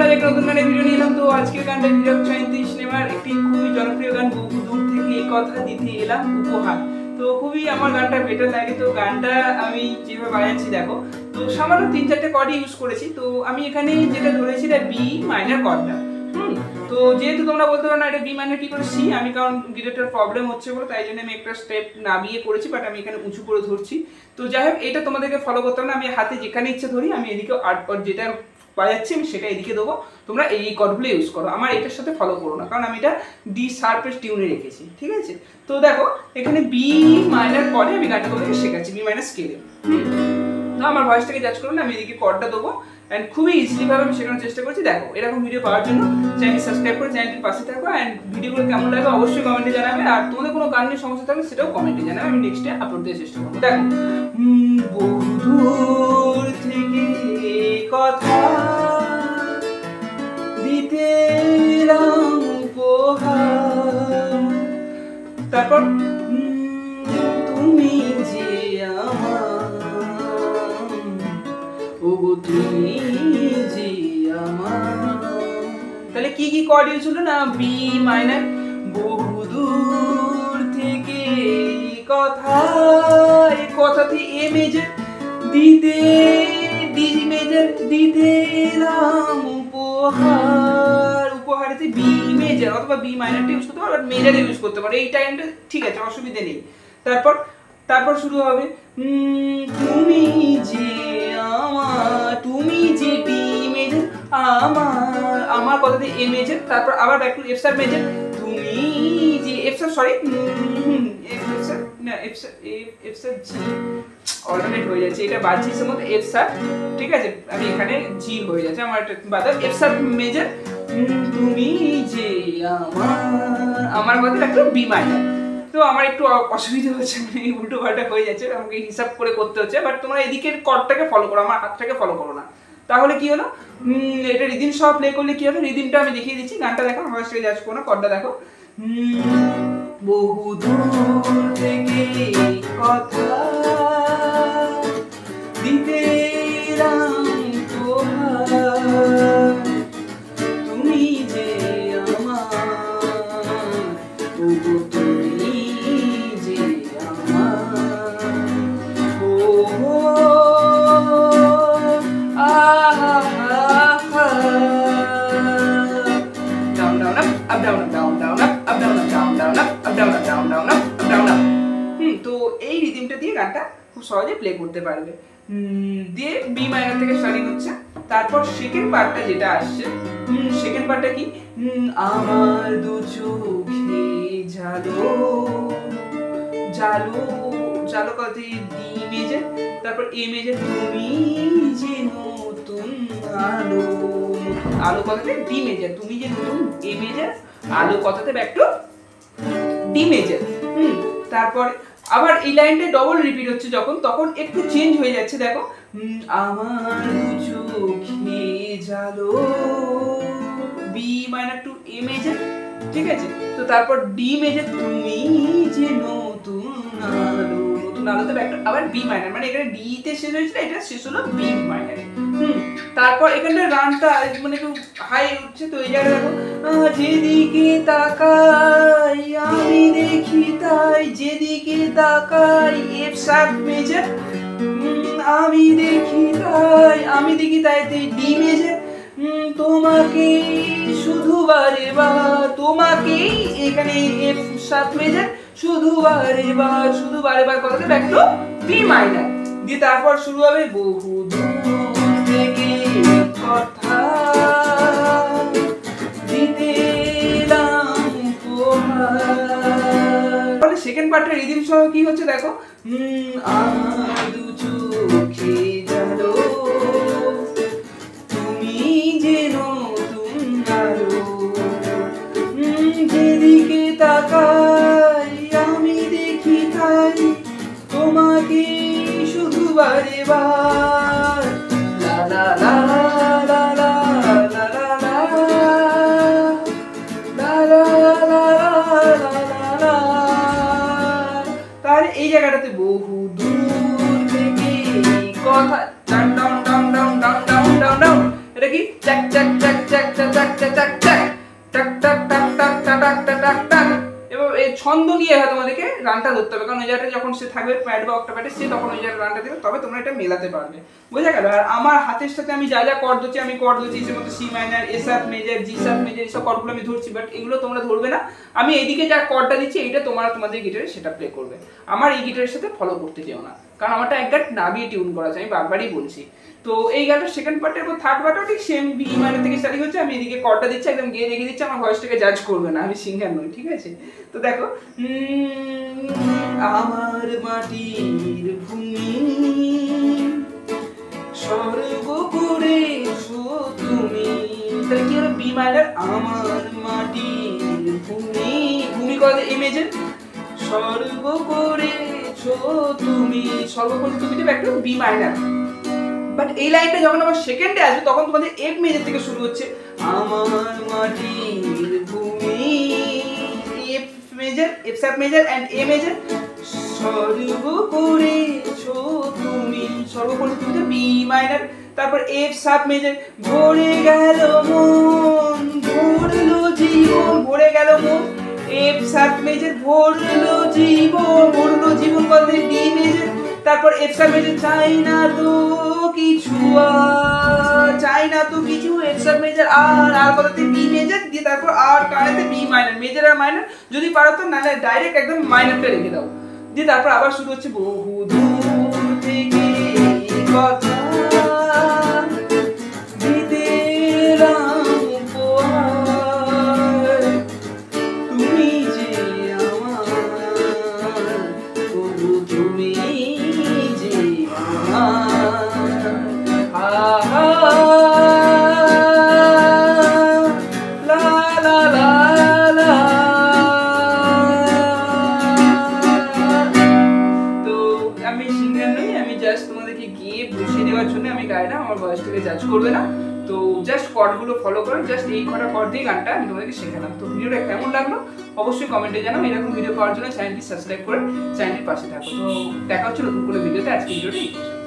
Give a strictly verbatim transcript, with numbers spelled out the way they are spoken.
আমি একটা নতুন গানের ভিডিও নিয়ে এলাম। তো আজকের গানটা নীরব জয়ন্তী সিনেমার একটি খুবই জনপ্রিয় গান বহু দূর থেকে এই কথা দিতে এলাম উপহার। তো খুবই আমার গানটা বেটার লাগে। তো গানটা আমি যেভাবে বাজাচ্ছি দেখো, তো সামান্য তিন চারটে কর্ড ইউজ করেছি। তো আমি এখানে যেটা ধরেছি এটা বি মাইনার কর্ডটা। হুম তো যেহেতু তোমরা বলতে পারো না এটা বি মাইনার কি করে সি, আমি কারণ গিটারটার প্রবলেম হচ্ছে বলে তাই জন্য আমি একটা স্টেপ নামিয়ে করেছি, বাট আমি এখানে উঁচু করে ধরছি। তো যাই হোক, এটা তোমাদেরকে ফলো করতে হবে না, আমি হাতে যেখানে ইচ্ছে ধরি, আমি এদিকে আর্ট কর্ড যেটা বাজাচ্ছি আমি সেটা এদিকে দেবো, তোমরা এই কর্ডগুলো ইউজ করো, আমার এটার সাথে ফলো করো না, কারণ আমি এটা ডি শার্পের টিউনে রেখেছি, ঠিক আছে? তো দেখো এখানে বি মাইনার কর্ডে আমি গানটা তোমাদেরকে শেখাচ্ছি, বি মাইনার স্কেলে। হুম তো আমার ভয়েসটাকে জাজ করলে আমি এদিকে কর্ডটা দেবো, অ্যান্ড খুবই ইজিলিভাবে আমি শেখানোর চেষ্টা করছি। দেখো এরকম ভিডিও পাওয়ার জন্য চ্যানেলটি সাবস্ক্রাইব করে চ্যানেলটির পাশে থাকো, অ্যান্ড ভিডিওগুলো কেমন লাগবে অবশ্যই কমেন্টে জানাবে, আর তোমাদের কোনো গান নিয়ে সমস্যা থাকলে সেটাও কমেন্টে জানাবে, আমি নেক্সটে আপলোড দেওয়ার চেষ্টা করবো। দেখো বহু দূর থেকে কথা দিতে এলাম উপহার, তারপর তুমি যে আমার, ওগো তুমি যে আমার। তাহলে কি কি কর্ড ইউজ হলো না, বি মাইনার, বহু দূর থেকে কথা, এই কথাতে এ মেজর দিতে, ডি মেজর দিতে এলাম উপহার, উপহারেতে বি মেজর অথবা বি মাইনারটা ইউজ করতে পারো, বাট মেজর ইউজ করতে পারো এই টাইমটা, ঠিক আছে, অসুবিধা নেই। তারপর তারপর শুরু হবে তুমি যে আমার, তুমি যে ডি মেজর, আমার আমার কথাতে এ মেজর, তারপর আবার back to F star major, তুমি যে F star, sorry F star না F star F star G alternate হয়ে যাচ্ছে, এটা বাজিসের মধ্যে এফ স্টার, ঠিক আছে, আমি এখানে জি হয়ে যাচ্ছে আমার এটা বাদে এফ স্টার মেজর, তুমি যে আমার, আমার কথাতে একটু বি মাইনার। তো আমার একটু অসুবিধা হচ্ছে, মানে উল্টো পাল্টা হয়ে যাচ্ছে, আমাকে হিসাব করে করতে হচ্ছে, বাট তোমরা এদিকের কর্ডটাকে ফলো করো, আমার হাতটাকে ফলো করো না। তাহলে কি হলো, এটা রিদিম সহ প্লে করলে কি হবে, রিদিমটা আমি দেখিয়ে দিচ্ছি, গানটা দেখো, আমার সাথে যাচ্ছ কোনো কর্ডটা দেখো, বহু দূর থেকে কথা দিতে এলাম উপহার, তুমি যে আমার, ওগো তুমি যে আমার, ও আহা down down up down down down up down down down up down down down up down up. হুম তো এই রিদিমটা দিয়ে গানটা খুব সহজে প্লে করতে পারবে। দিয়ে বি মাইনার থেকে স্টার্টিং হচ্ছে, তারপর সেকেন্ড পার্টটা যেটা আসছে, সেকেন্ড পার্টটা কি, আমার দু চোখে জালো জালো জালো কথাতে ডি মেজর, তারপর এ মেজর, তুমি যে নতুন আলো, আলো কথাতে ডি মেজর, তুমি যে নতুন এ মেজর, আলো কথাতে ব্যাক টু ডি মেজর। হুম তারপর আবার এই লাইনটা ডবল রিপিট হচ্ছে যখন, তখন একটু চেঞ্জ হয়ে যাচ্ছে, দেখো আমার চোখে জালো, B minor to A major, ঠিক আছে, তো তারপর ডি মেজর, তুমি যে নতুন আলো, নতুন আলোতে ব্যাক টু আবার বি মাইনার, মানে এখানে ডি তে শেষ হয়েছিল, এটা শেষ হলো বি মাইনারে। হুম তারপর এখানে রানটা মানে একটু হাই উঠছে, তো এই জায়গায় দেখো, যেদিকে তাকাই আমি দেখি তাই, যেদিকে তাকাই এফ শার্প মেজর, আমি দেখি তাই, আমি দেখি তাই ডি মেজর, তোমাকে শুধু বারে বার, তোমাকে এখানে এফ শার্প মেজর, শুধু বারে বার, শুধু বারে বার কথাতে ব্যাক টু বি মাইনার, দিয়ে তারপর শুরু হবে বহু দূর থেকে কথা দিতে এলাম উপহার। তাহলে সেকেন্ড পার্টের রিদিম সহ কি হচ্ছে দেখো, আমার দু চোখে জালো, তুমি যে নতুন আলো, যেদিকে তাকাই আমি দেখি তাই, তোমাকে শুধু বারে বার, লা লা লা লা লা লা লা লা লা লা লা। তাহলে এই জায়গাটাতে বহু দূর থেকে চাক চাক চাক চাক চাক চাক চাক চাক টাক টাক টাক টাক টাক টাক টাক টাক টাক। এবার এই ছন্দ নিয়ে হয় তোমাদেরকে গানটা ধরতে হবে, কারণ ওই জায়গাটা যখন সে থাকবে প্যাড বা অক্টাপ্যাডে সে তখন ওই জায়গায় গানটা দেবে, তবে তোমরা এটা মেলাতে পারবে, বোঝা গেল? আর আমার হাতের সাথে আমি যা যা কর্ড ধরছি আমি কর্ড ধরছি যেমন C minor, A sharp major, G sharp major, এইসব কর্ডগুলো আমি ধরছি, বাট এগুলো তোমরা ধরবে না। আমি এইদিকে যা কর্ডটা দিচ্ছি এইটা তোমরা তোমাদের গিটারে সেটা প্লে করবে। আমার এই গিটারের সাথে ফলো করতে যেও না, কারণ আমারটা এক গাট নাবিয়ে টিউন করা আছে, আমি বারবারই বলছি। তো এই গানটার সেকেন্ড পার্টের এবং থার্ড পার্টও ঠিক সেম বি মাইনার থেকে স্টার্টিং হচ্ছে, আমি এদিকে কর্ডটা দিচ্ছি, একদম গিয়ে রেখে দিচ্ছি, আমার ভয়েসটাকে জাজ করবে না, আমি সিঙ্গার নই, ঠিক আছে? তো দেখো, আমার মাটির ভূমি স্বর্গ করেছো তুমি, তাহলে কি হলো? বি মাইনার, আমার মাটির ভূমি, ভূমি করে এ মেজর, স্বর্গ করেছো তুমি, স্বর্গ করে তুমি দেবে একটা বি মাইনার। বাট এই লাইনটা যখন আমার সেকেন্ডে আসবে তখন তোমাদের এফ মেজর থেকে শুরু হচ্ছে, আমার মাটির ভূমি, F major, F sharp major and A major, স্বর্গ করেছো তুমি, স্বর্গ করে তুমি বি মাইনার, তারপর এফ শার্প মেজর, ভরে গেল মন, ভরলো জীবন, ভরে গেল মন, এফ শার্প মেজর, ভরলো জীবন, ভরলো জীবন বলতে ডি মেজর, তারপর এফ শার্প মেজর, চাই না তো কিছু আর, চাই না তো কিছু, এফ শার্প মেজর আর, আর বলতে বি মেজর, দিয়ে তারপর আর কানেতে বি মাইনর, মেজর আর মাইনর, যদি পারো তো নালে ডাইরেক্ট একদম মাইনরটা রেখে দাও, দিয়ে তারপর আবার শুরু হচ্ছে, বহু দূর থেকে কথা দিতে এলাম উপহার, তুমি যে আমার, তবু তুমি যে আমার, আহা লা লা লা লা। তো আমি সিঙ্গার নই, আমি জাস্ট তোমাদেরকে গিয়ে বুঝিয়ে দেওয়ার জন্য আমি গাই না, আমার ভয়েসটাকে জাজ করবে না। তো জাস্ট কর্ডগুলো ফলো করো, জাস্ট এই কটা কর্ড দিয়ে গানটা আমি তোমাদেরকে শেখালাম। তো ভিডিওটা কেমন লাগলো অবশ্যই কমেন্টে জানাও, এরকম ভিডিও পাওয়ার জন্য চ্যানেলটি সাবস্ক্রাইব করে চ্যানেলের পাশে থাকো। তো দেখা হচ্ছে নতুন কোনো ভিডিওতে, আজকে ভিডিওটি